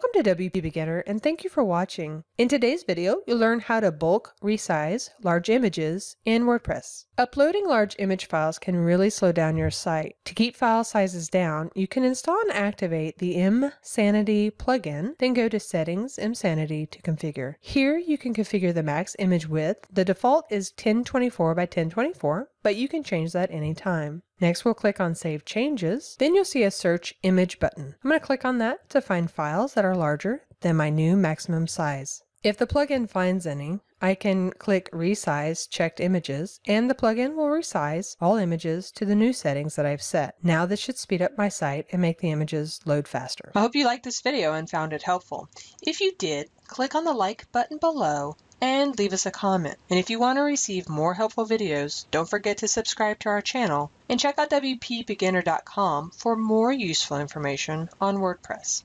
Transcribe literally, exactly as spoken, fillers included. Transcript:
Welcome to W P Beginner and thank you for watching. In today's video, you'll learn how to bulk resize large images in WordPress. Uploading large image files can really slow down your site. To keep file sizes down, you can install and activate the Imsanity plugin, then go to Settings, Imsanity to configure. Here you can configure the max image width. The default is ten twenty-four by ten twenty-four, but you can change that anytime. Next, we'll click on Save Changes. Then you'll see a Search Image button. I'm going to click on that to find files that are larger than my new maximum size. If the plugin finds any, I can click Resize Checked Images, and the plugin will resize all images to the new settings that I've set. Now this should speed up my site and make the images load faster. I hope you liked this video and found it helpful. If you did, click on the like button below and leave us a comment. And if you want to receive more helpful videos, don't forget to subscribe to our channel and check out W P beginner dot com for more useful information on WordPress.